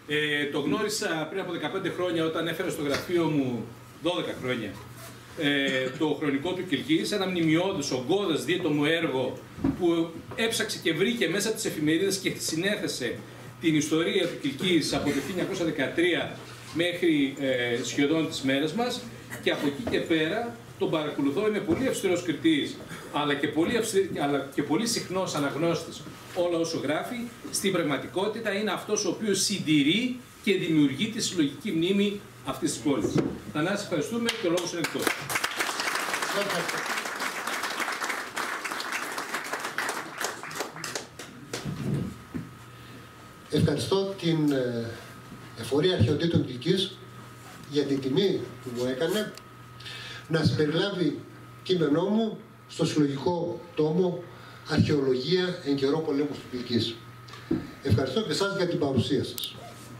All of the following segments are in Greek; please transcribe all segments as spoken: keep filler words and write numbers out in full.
Ε, το γνώρισα πριν από δεκαπέντε χρόνια όταν έφερα στο γραφείο μου, δώδεκα χρόνια, ε, το χρονικό του Κιλκής, ένα μνημειώδες, ογκώδες δίτομο έργο που έψαξε και βρήκε μέσα από τις εφημερίδες και συνέθεσε την ιστορία του Κιλκής από το χίλια εννιακόσια δεκατρία μέχρι ε, σχεδόν τις μέρες μας, και από εκεί και πέρα τον παρακολουθώ, είμαι πολύ αυστηρός κριτής, αλλά και πολύ, αυστηρ... αλλά και πολύ συχνός αναγνώστης όλα όσο γράφει. Στην πραγματικότητα είναι αυτός ο οποίος συντηρεί και δημιουργεί τη συλλογική μνήμη αυτής της πόλης. Θανάση, ευχαριστούμε και ο λόγος είναι εκτός. Ευχαριστώ την Εφορία Αρχαιοτήτων Κιλκής για την τιμή που μου έκανε να συμπεριλάβει κείμενό μου στο συλλογικό τόμο Αρχαιολογία εν καιρό πολέμου του Κιλκής. Ευχαριστώ και εσάς για την παρουσία σας.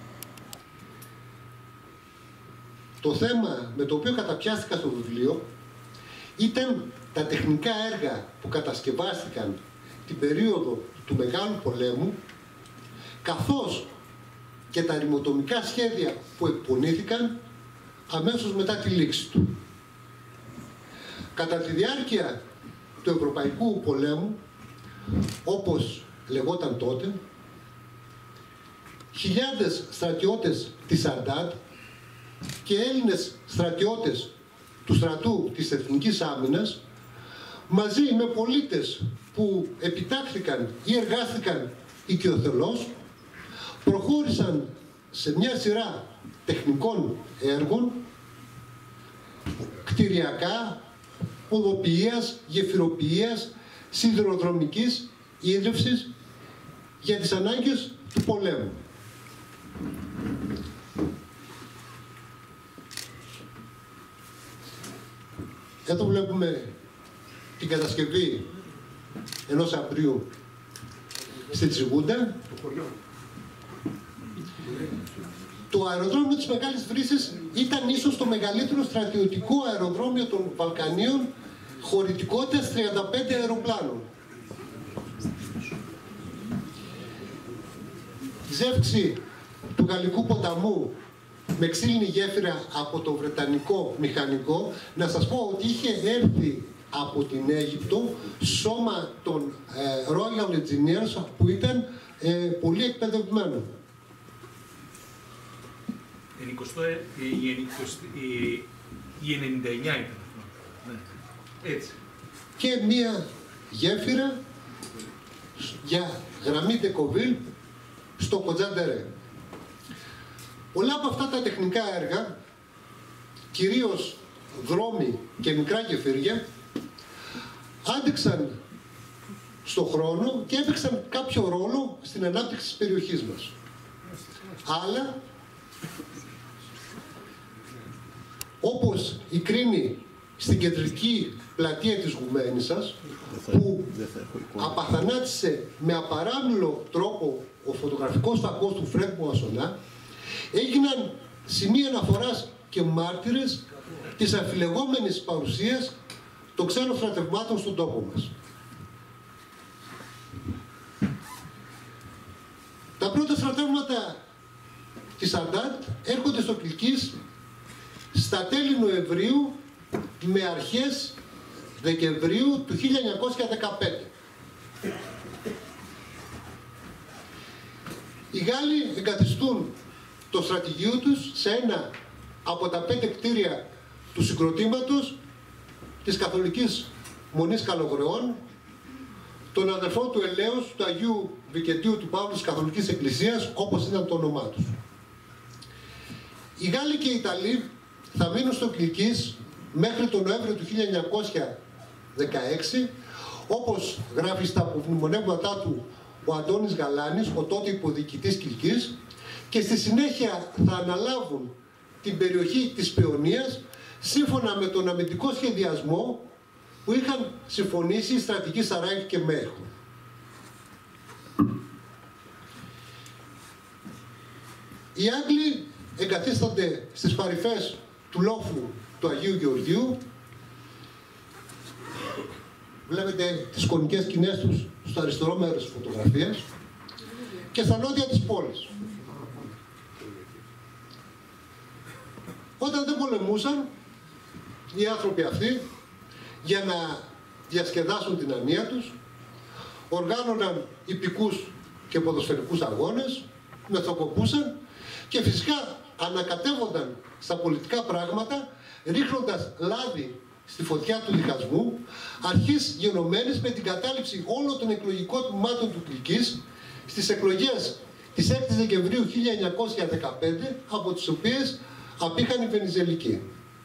Το θέμα με το οποίο καταπιάστηκα στο βιβλίο ήταν τα τεχνικά έργα που κατασκευάστηκαν την περίοδο του Μεγάλου Πολέμου, καθώς και τα ρημοτομικά σχέδια που εκπονήθηκαν αμέσως μετά τη λήξη του. Κατά τη διάρκεια του Ευρωπαϊκού Πολέμου, όπως λεγόταν τότε, χιλιάδες στρατιώτες της Αρντάτ και Έλληνες στρατιώτες του στρατού της Εθνικής Άμυνας, μαζί με πολίτες που επιτάχθηκαν ή εργάστηκαν οικειοθελώς, προχώρησαν σε μια σειρά τεχνικών έργων, κτηριακά, οδοποιίας, γεφυροποιίας, σιδηροδρομικής ίδρυυσης για τις ανάγκες του πολέμου. Εδώ βλέπουμε την κατασκευή ενός αμπρίου στη Τσιγούντα. Το αεροδρόμιο της Μεγάλης Βρύσης ήταν ίσως το μεγαλύτερο στρατιωτικό αεροδρόμιο των Βαλκανίων, χωρητικότητας τριάντα πέντε αεροπλάνων. Η ζεύξη του Γαλλικού ποταμού με ξύλινη γέφυρα από το Βρετανικό μηχανικό, να σας πω ότι είχε έρθει από την Αίγυπτο σώμα των ε, Royal Engineers που ήταν ε, πολύ εκπαιδευμένο. Η ενενήντα εννιά ήταν αυτό. Ναι. Έτσι. Και μία γέφυρα για γραμμή Ντεκοβίλ στο Κοτζάντερε. Πολλά από αυτά τα τεχνικά έργα, κυρίως δρόμοι και μικρά γεφύρια, άντεξαν στον χρόνο και έπαιξαν κάποιο ρόλο στην ανάπτυξη της περιοχής μας. Άλλα, όπως η Κρίνη στην κεντρική πλατεία της Γουμένισσας, που απαθανάτησε με απαράμιλο τρόπο ο φωτογραφικός φακός του Φρέντ Μουασονά, έγιναν σημεία αναφοράς και μάρτυρες της αφιλεγόμενης παρουσίας των ξένων στρατευμάτων στον τόπο μας. Τα πρώτα στρατεύματα της Αρντάτ έρχονται στο Κιλκής στα τέλη Νοεμβρίου με αρχές Δεκεμβρίου του χίλια εννιακόσια δεκαπέντε. Οι Γάλλοι εγκαθιστούν το στρατηγείο τους σε ένα από τα πέντε κτίρια του συγκροτήματος της Καθολικής Μονής Καλογρεών, των αδερφών του Ελέους, του Αγίου Βικεντίου του Παύλου της Καθολικής Εκκλησίας, όπως ήταν το όνομά τους. Οι Γάλλοι και οι Ιταλοί θα μείνουν στο Κιλκής μέχρι τον Νοέμβριο του χίλια εννιακόσια δεκαέξι, όπως γράφει στα απομνημονεύματά του ο Αντώνης Γαλάνης, ο τότε υποδιοικητής Κιλκής, και στη συνέχεια θα αναλάβουν την περιοχή της Παιωνίας σύμφωνα με τον αμυντικό σχεδιασμό που είχαν συμφωνήσει οι στρατηγοί Σαράιφ και Μέρχο. Οι Άγγλοι εγκαθίστανται στις παρυφές του λόφου του Αγίου Γεωργίου. Βλέπετε τις κονικές σκηνές τους στο αριστερό μέρος της φωτογραφίας και στα νότια της πόλης. Όταν δεν πολεμούσαν, οι άνθρωποι αυτοί, για να διασκεδάσουν την ανία τους, οργάνωναν ιππικούς και ποδοσφαιρικούς αγώνες, μεθοκοπούσαν και φυσικά ανακατεύονταν στα πολιτικά πράγματα, ρίχνοντας λάδι στη φωτιά του διχασμού, αρχής γενομένης με την κατάληψη όλων των εκλογικών τμήματων του Κιλκής στις εκλογές της έκτης Δεκεμβρίου χίλια εννιακόσια δεκαπέντε, από τις οποίες απήχαν οι Βενιζελικοί.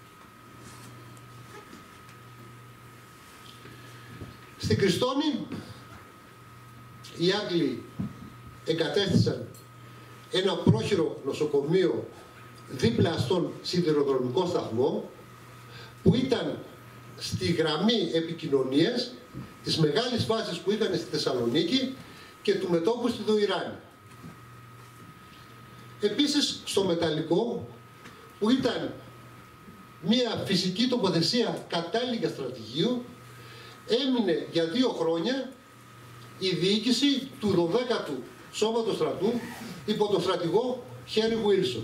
Στην Κριστόνη οι Άγγλοι εγκατέστησαν ένα πρόχειρο νοσοκομείο δίπλα στον σιδηροδρομικό σταθμό, που ήταν στη γραμμή επικοινωνίας της μεγάλης βάσης που ήταν στη Θεσσαλονίκη και του μετώπου στη Δοϊράνη. Επίσης στο Μεταλλικό, που ήταν μια φυσική τοποθεσία κατάλληλη για στρατηγείο, έμεινε για δύο χρόνια η διοίκηση του δωδέκατου Σώματος Στρατού υπό τον στρατηγό Χέρι Βουίλσον.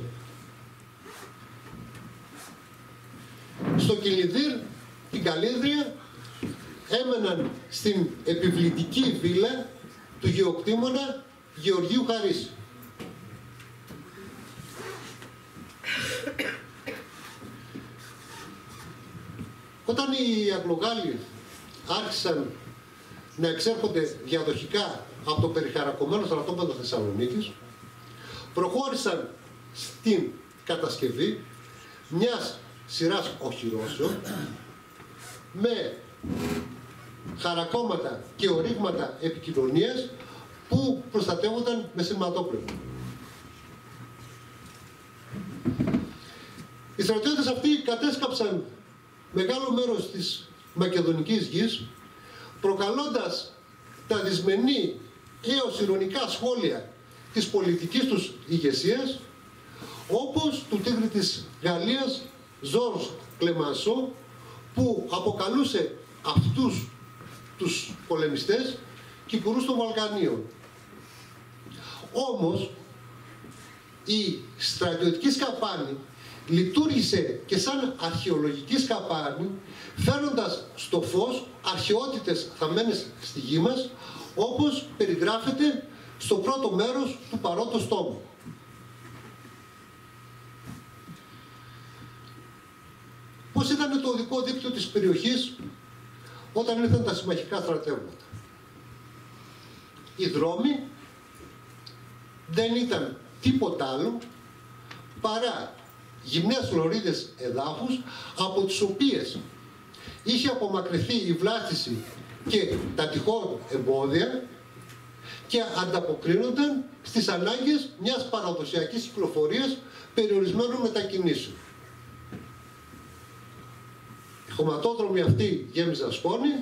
Στο Κιλινδύρ, την Καλύδρια, έμεναν στην επιβλητική βίλα του γεωκτήμονα Γεωργίου Χαρίση. Όταν οι Αγγλογάλοι άρχισαν να εξέρχονται διαδοχικά από το περιχαρακωμένο στρατόπεδο Θεσσαλονίκης, προχώρησαν στην κατασκευή μιας σειράς οχυρώσεων με χαρακώματα και ορίγματα επικοινωνίας που προστατεύονταν με σειρματόπλευμα. Οι στρατιώτες αυτοί κατέσκαψαν μεγάλο μέρος της μακεδονικής γης, προκαλώντας τα δυσμενή έως ειρωνικά σχόλια της πολιτικής τους ηγεσίας, όπως του τίγρη της Γαλλίας Ζορζ Κλεμανσό, που αποκαλούσε αυτούς τους πολεμιστές κυπουρούς των Βαλκανίων. Όμως η στρατιωτική σκαπάνη λειτουργήσε και σαν αρχαιολογική σκαπάνη, φέρνοντας στο φως αρχαιότητες θαμμένες στη γη μας, όπως περιγράφεται στο πρώτο μέρος του παρόντος τόμου. Πώς ήταν το οδικό δίκτυο της περιοχής όταν ήρθαν τα συμμαχικά στρατεύματα? Οι δρόμοι δεν ήταν τίποτα άλλο παρά γυμνές λωρίδες εδάφους, από τις οποίες είχε απομακρυνθεί η βλάστηση και τα τυχόν εμπόδια και ανταποκρίνονταν στις ανάγκες μιας παραδοσιακής κυκλοφορίας περιορισμένων μετακινήσεων. Οι χωματόδρομοι αυτοί γέμιζαν σκόνη,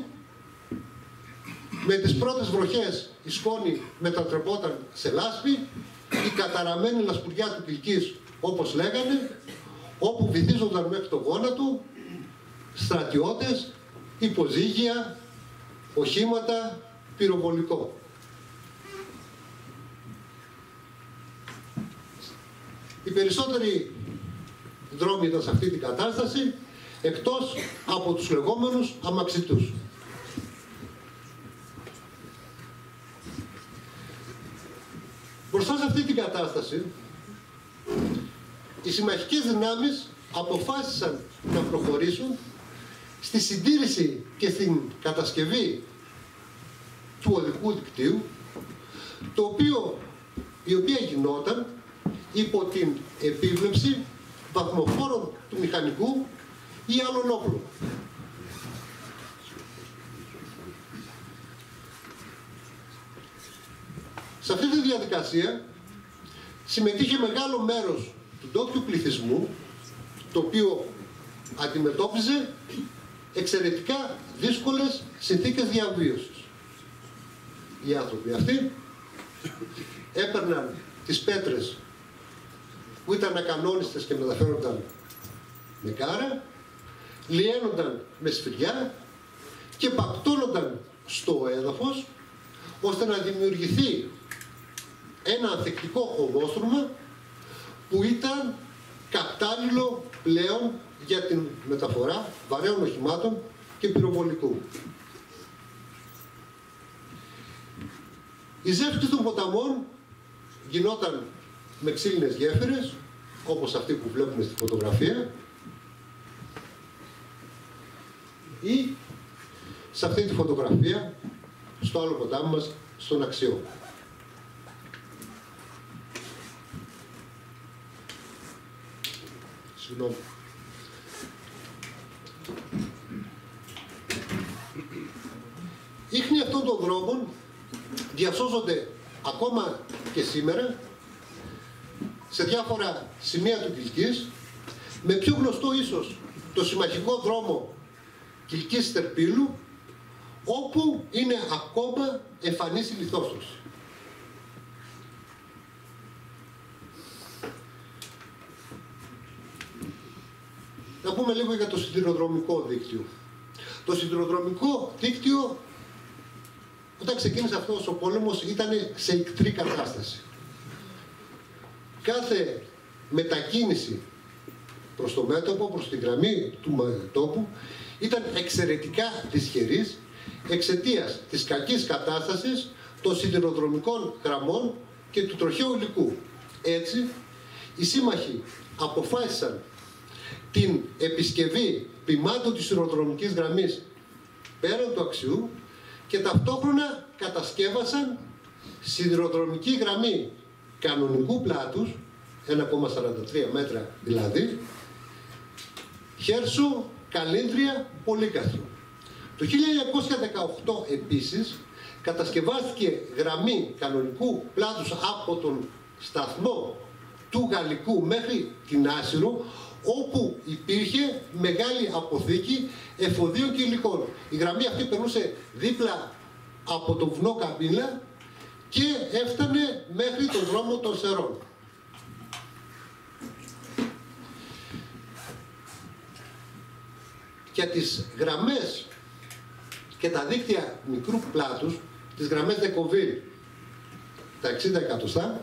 με τις πρώτες βροχές η σκόνη μετατρεπόταν σε λάσπη, η καταραμένη λασπουριά του Κιλκής, όπως λέγανε, όπου βυθίζονταν μέχρι το γόνατο στρατιώτες, υποζύγια, οχήματα, πυροβολικό. Οι περισσότεροι δρόμοι ήταν σε αυτή την κατάσταση, εκτός από τους λεγόμενους αμαξιτούς. Μπροστά σε αυτή την κατάσταση, οι συμμαχικές δυνάμεις αποφάσισαν να προχωρήσουν στη συντήρηση και στην κατασκευή του οδικού δικτύου, το οποίο, η οποία γινόταν υπό την επίβλεψη βαθμοφόρων του μηχανικού ή άλλων όπλων. Σε αυτή τη διαδικασία συμμετείχε μεγάλο μέρος του ντόπιου πληθυσμού, το οποίο αντιμετώπιζε εξαιρετικά δύσκολες συνθήκες διαβίωσης. Οι άνθρωποι αυτοί έπαιρναν τις πέτρες που ήταν ακανόνιστες και μεταφέρονταν με κάρα, λιένονταν με σφυριά και πακτώνονταν στο έδαφος, ώστε να δημιουργηθεί ένα ανθεκτικό οδόστρωμα που ήταν κατάλληλο πλέον για την μεταφορά βαρέων οχημάτων και πυροβολικού. Η ζεύξη των ποταμών γινόταν με ξύλινες γέφυρες, όπως αυτή που βλέπουμε στη φωτογραφία, ή σε αυτή τη φωτογραφία στο άλλο ποτάμι μας, στον Αξιό. Συγγνώμη. Ίχνη αυτών των δρόμων διασώζονται ακόμα και σήμερα σε διάφορα σημεία του Κιλκής, με πιο γνωστό ίσως το συμμαχικό δρόμο Κιλκής Τερπύλου, όπου είναι ακόμα εμφανής η λιθόστρωση. Να πούμε λίγο για το σιδηροδρομικό δίκτυο. Το σιδηροδρομικό δίκτυο, όταν ξεκίνησε αυτός ο πόλεμος, ήταν σε ικτρή κατάσταση. Κάθε μετακίνηση προς το μέτωπο, προς την γραμμή του μέτωπου, ήταν εξαιρετικά δυσχερής εξαιτίας της κακής κατάστασης των σιδηροδρομικών γραμμών και του τροχαίου υλικού. Έτσι, οι σύμμαχοι αποφάσισαν την επισκευή ποιμάτων της σιδηροδρομικής γραμμής πέραν του Αξιού και ταυτόχρονα κατασκεύασαν σιδηροδρομική γραμμή κανονικού πλάτους, ένα κόμμα σαράντα τρία μέτρα δηλαδή, Χέρσο, Καλίνδρια, Πολύκαστρο. Το χίλια εννιακόσια δεκαοκτώ επίσης κατασκευάστηκε γραμμή κανονικού πλάτους από τον σταθμό του Γαλλικού μέχρι την Άσυρο, όπου υπήρχε μεγάλη αποθήκη εφοδίων και υλικών. Η γραμμή αυτή περνούσε δίπλα από το βουνό Καμπύλα και έφτανε μέχρι τον δρόμο των Σερών. Για τις γραμμές και τα δίκτυα μικρού πλάτους, τις γραμμές Δεκοβίλ, τα εξήντα εκατοστά,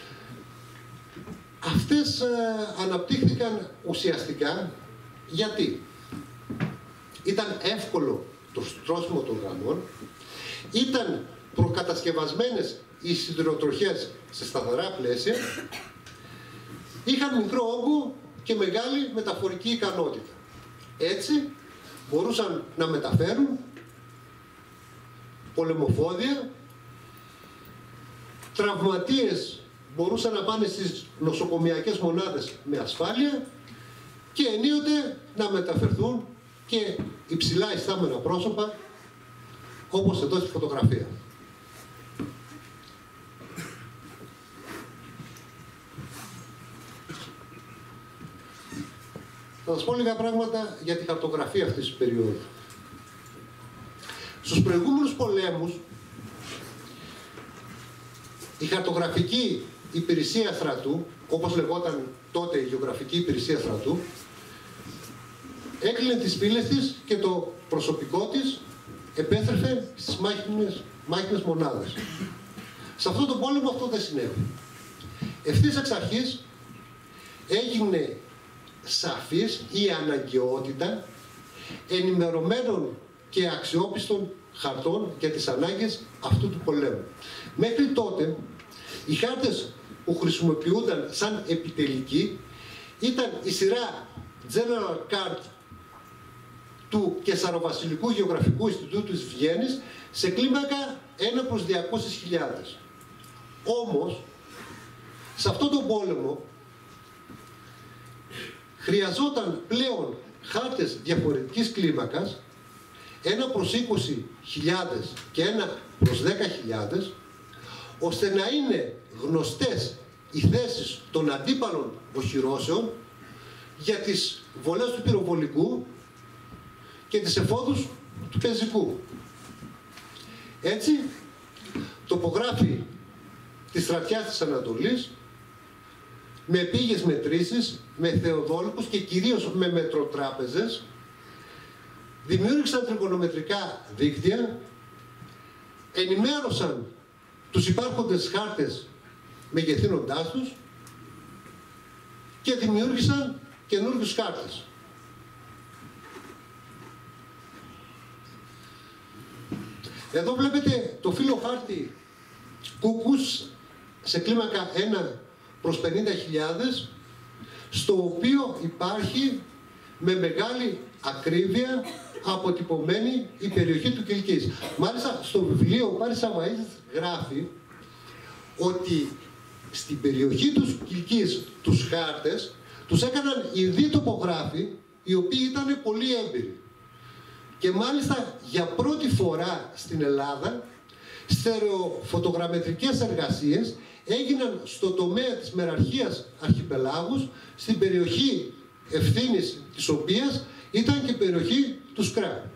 αυτές ε, αναπτύχθηκαν ουσιαστικά γιατί ήταν εύκολο το στρώσιμο των γραμμών, ήταν προκατασκευασμένες οι σιδηροτροχές σε σταθερά πλαίσια, είχαν μικρό όγκο και μεγάλη μεταφορική ικανότητα. Έτσι μπορούσαν να μεταφέρουν πολεμοφόδια, τραυματίες μπορούσαν να πάνε στις νοσοκομιακές μονάδες με ασφάλεια και ενίοτε να μεταφερθούν και υψηλά ιστάμενα πρόσωπα, όπως εδώ στη φωτογραφία. Θα σας πω λίγα πράγματα για τη χαρτογραφία αυτής της περίοδου. Στους προηγούμενους πολέμους, η χαρτογραφική υπηρεσία στρατού, όπως λεγόταν τότε η γεωγραφική υπηρεσία στρατού, έκλεινε τις πύλες της και το προσωπικό της επέστρεφε στις μάχημες, μάχημες μονάδες. Σε αυτό το πόλεμο αυτό δεν συνέβη. Ευθύς εξ αρχής έγινε σαφής η αναγκαιότητα ενημερωμένων και αξιόπιστων χαρτών για τις ανάγκες αυτού του πολέμου. Μέχρι τότε, οι χάρτες που χρησιμοποιούνταν σαν επιτελικοί ήταν η σειρά General Card του Καισαροβασιλικού Γεωγραφικού Ινστιτούτου της Βιέννης σε κλίμακα ένα προς διακόσιες χιλιάδες. Όμως, σε αυτόν τον πόλεμο χρειαζόταν πλέον χάρτες διαφορετικής κλίμακας, ένα προς είκοσι χιλιάδες και ένα προς δέκα χιλιάδες, ώστε να είναι γνωστές οι θέσεις των αντίπαλων οχυρώσεων για τις βολές του πυροβολικού και τις εφόδους του πεζικού. Έτσι, τοπογράφοι της στρατιάς της Ανατολής, με επίγειες μετρήσεις, με θεοδόλικους και κυρίως με μετροτράπεζες, δημιούργησαν τριγωνομετρικά δίκτυα, ενημέρωσαν τους υπάρχοντες χάρτες μεγεθύνοντάς τους και δημιούργησαν καινούργιους χάρτες. Εδώ βλέπετε το φύλλο χάρτη Κούκους σε κλίμακα ένα προς πενήντα χιλιάδες, στο οποίο υπάρχει με μεγάλη ακρίβεια αποτυπωμένη η περιοχή του Κιλκής. Μάλιστα στο βιβλίο ο Πάρης Σαβαΐδης γράφει ότι στην περιοχή του Κιλκής τους χάρτες τους έκαναν ειδοί τοπογράφοι, οι οποίοι ήταν πολύ έμπειροι. Και μάλιστα για πρώτη φορά στην Ελλάδα στερεοφωτογραμμετρικές εργασίες έγιναν στο τομέα της μεραρχίας αρχιπελάγους, στην περιοχή ευθύνης της οποίας ήταν και η περιοχή του Σκρά.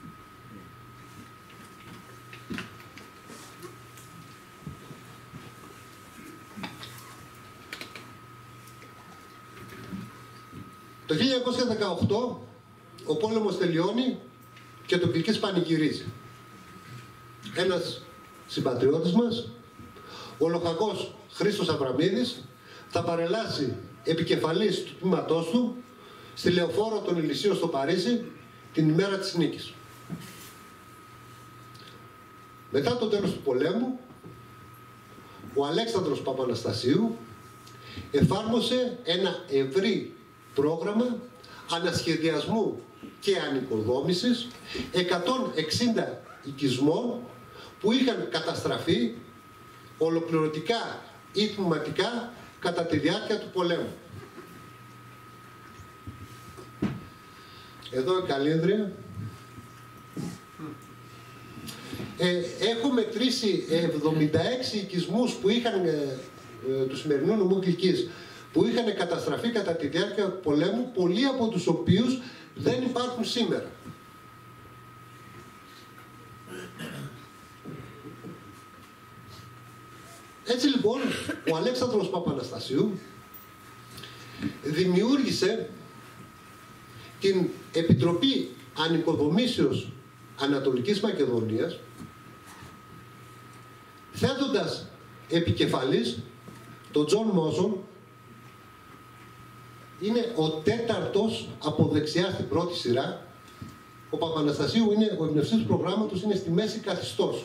Το χίλια εννιακόσια δεκαοκτώ ο πόλεμος τελειώνει και το Κιλκής πανηγυρίζει. Ένας συμπατριώτης μας, ο λοχαγός Χρήστος Αβραμίδης, θα παρελάσει επικεφαλής του τμήματός του στη Λεωφόρο των Ηλυσίων στο Παρίσι την ημέρα της νίκης. Μετά το τέλος του πολέμου, ο Αλέξανδρος Παπαναστασίου εφάρμοσε ένα ευρύ πρόγραμμα ανασχεδιασμού και ανοικοδόμησης εκατόν εξήντα οικισμών που είχαν καταστραφεί ολοκληρωτικά ή τμηματικά κατά τη διάρκεια του πολέμου. Εδώ η καλύδρια. Ε, έχω μετρήσει εβδομήντα έξι οικισμούς που είχαν, ε, ε, του σημερινού νομού Κιλκής, που είχαν καταστραφεί κατά τη διάρκεια του πολέμου, πολλοί από τους οποίους δεν υπάρχουν σήμερα. Έτσι λοιπόν, ο Αλέξανδρος Παπαναστασίου δημιούργησε την Επιτροπή Ανοικοδομήσεως Ανατολικής Μακεδονίας, θέτοντας επικεφαλής τον Τζον Μόσον. Είναι ο τέταρτος από δεξιά στην πρώτη σειρά. Ο Παπαναστασίου είναι ο εμπνευστής του προγράμματος, είναι στη μέση καθιστός.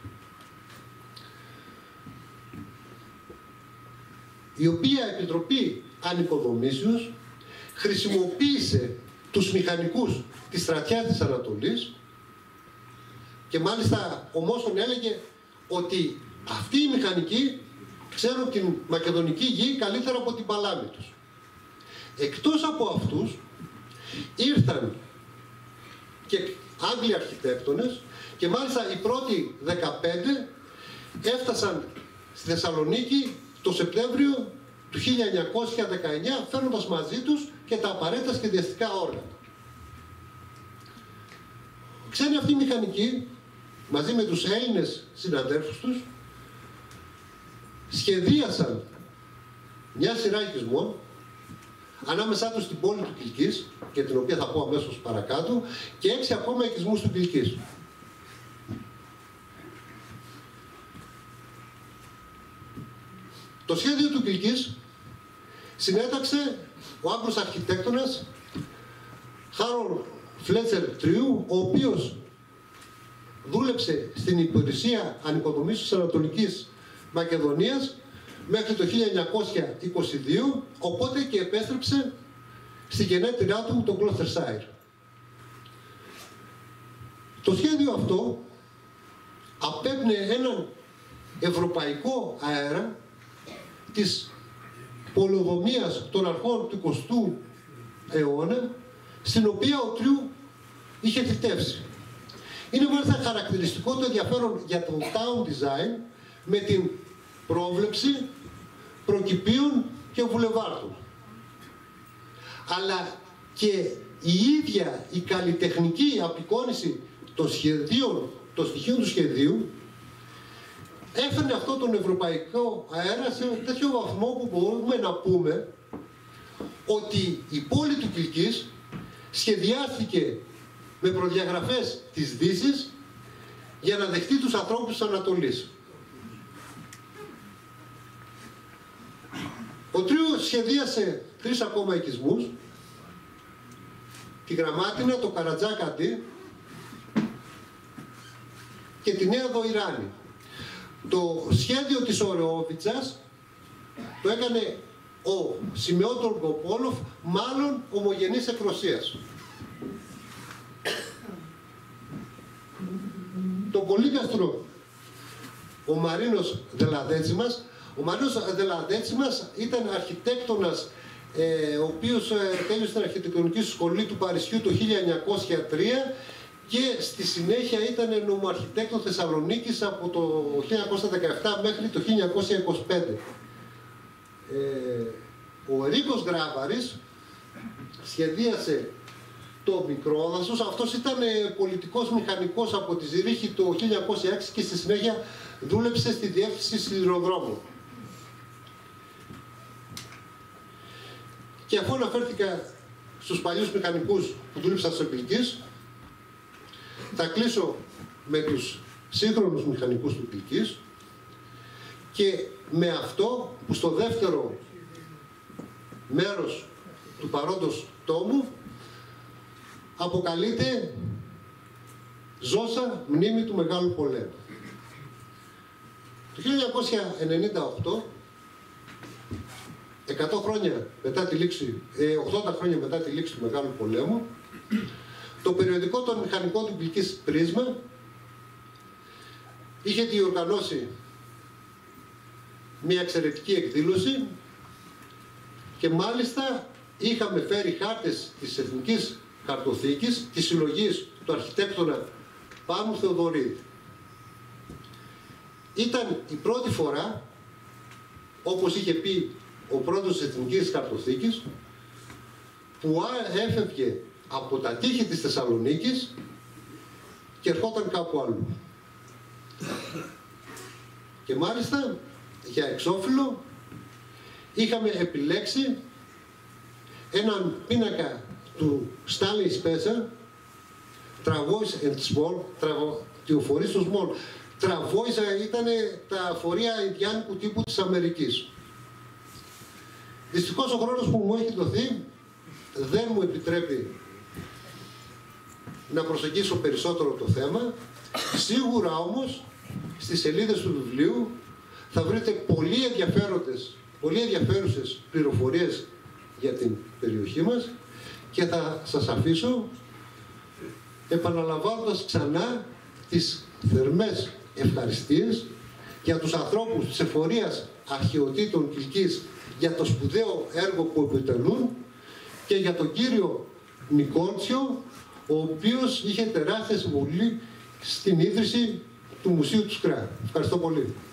Η οποία Επιτροπή Ανοικοδομήσεως χρησιμοποίησε τους μηχανικούς της στρατιάς της Ανατολής και μάλιστα ο Μόσον έλεγε ότι αυτοί οι μηχανικοί ξέρουν την μακεδονική γη καλύτερα από την παλάμη τους. Εκτός από αυτούς ήρθαν και Άγγλοι αρχιτέκτονες και μάλιστα οι πρώτοι δεκαπέντε έφτασαν στη Θεσσαλονίκη το Σεπτέμβριο του χίλια εννιακόσια δεκαεννιά, φέρνοντας μαζί τους και τα απαραίτητα σχεδιαστικά όργανα. Ξένοι αυτοί οι μηχανικοί, μαζί με τους Έλληνες συναδέλφους τους, σχεδίασαν μια σειρά οικισμών, ανάμεσά τους στην πόλη του Κιλκής, για την οποία θα πω αμέσως παρακάτω, και έξι ακόμα οικισμούς του Κιλκής. Το σχέδιο του Κιλκής συνέταξε ο Άγγλος αρχιτέκτονας Χάρολ Φλέτσερ Τριού, ο οποίος δούλεψε στην υπηρεσία ανοικοδομήσεως Ανατολικής Μακεδονίας μέχρι το χίλια εννιακόσια είκοσι δύο, οπότε και επέστρεψε στη γενέτειρά του, το Gloucestershire. Το σχέδιο αυτό απέπνεε έναν ευρωπαϊκό αέρα της πολεοδομίας των αρχών του εικοστού αιώνα, στην οποία ο Τριού είχε θητεύσει. Είναι μάλιστα χαρακτηριστικό το ενδιαφέρον για το town design με την πρόβλεψη προκηπίων και βουλεβάρδων. Αλλά και η ίδια η καλλιτεχνική απεικόνιση των σχεδίων, των στοιχείων του σχεδίου, έφερνε αυτό τον ευρωπαϊκό αέρα σε τέτοιο βαθμό που μπορούμε να πούμε ότι η πόλη του Κιλκής σχεδιάστηκε με προδιαγραφές της Δύσης για να δεχτεί τους ανθρώπους της Ανατολής. Ο Τριού σχεδίασε τρεις ακόμα οικισμούς, τη Γραμμάτινα, το Καρατζάκαντι και τη Νέα Δοϊράνη. Το σχέδιο της Ωρεόβιτσας το έκανε ο Σιμεών Ντολγκοπόλοφ, μάλλον ομογενής εκ Ρωσίας. Το πολύκαστρο ο Μαρίνος Δελαδέτσιμας, ο Μαρίνος Δελαδέτσιμας ήταν αρχιτέκτονας, ε, ο οποίος ε, τέλειωσε την αρχιτεκτονική σχολή του Παρισιού το χίλια εννιακόσια τρία και στη συνέχεια ήταν νομοαρχιτέκτον Θεσσαλονίκης από το χίλια εννιακόσια δεκαεπτά μέχρι το χίλια εννιακόσια είκοσι πέντε. Ε, ο Ερίκος Γράβαρης σχεδίασε το Μικρόδασος. Αυτός ήταν πολιτικός μηχανικός από τη Ζηρίχη το χίλια εννιακόσια έξι και στη συνέχεια δούλεψε στη διεύθυνση σιδηροδρόμου. Και αφού αναφέρθηκα στους παλιούς μηχανικούς που δούλεψαν στο Κιλκής, θα κλείσω με τους σύγχρονους μηχανικούς του Κιλκής και με αυτό που στο δεύτερο μέρος του παρόντος τόμου αποκαλείται «Ζώσα μνήμη του Μεγάλου Πολέμου». Το χίλια εννιακόσια ενενήντα οκτώ, εκατό χρόνια μετά τη λήξη, ε, ογδόντα χρόνια μετά τη λήξη του Μεγάλου Πολέμου, το περιοδικό των μηχανικών του Κιλκής Πρίσμα είχε διοργανώσει μια εξαιρετική εκδήλωση και μάλιστα είχαμε φέρει χάρτες της Εθνικής Χαρτοθήκης, της συλλογής του αρχιτέκτονα Πάνου Θεοδωρίδη. Ήταν η πρώτη φορά, όπως είχε πει ο πρώτος της Εθνικής Χαρτοθήκης, που έφευγε από τα τείχη της Θεσσαλονίκης και ερχόταν κάπου αλλού. Και μάλιστα για εξώφυλλο είχαμε επιλέξει έναν πίνακα του Stanley Spencer, Travois and Small, τυοφορείς στο Small. Travois ήταν τα φορεία ιντιάνικου τύπου της Αμερικής. Δυστυχώς ο χρόνος που μου έχει δοθεί δεν μου επιτρέπει να προσεγγίσω περισσότερο το θέμα. Σίγουρα όμως στις σελίδες του βιβλίου θα βρείτε πολύ ενδιαφέροντες, πολύ ενδιαφέρουσες πληροφορίες για την περιοχή μας και θα σας αφήσω επαναλαμβάνοντας ξανά τις θερμές ευχαριστίες για τους ανθρώπους της Εφορίας Αρχαιοτήτων Κιλκής για το σπουδαίο έργο που επιτελούν και για τον κύριο Νικόλτσιο, ο οποίος είχε τεράστια συμβολή στην ίδρυση του Μουσείου του Σκρά. Ευχαριστώ πολύ.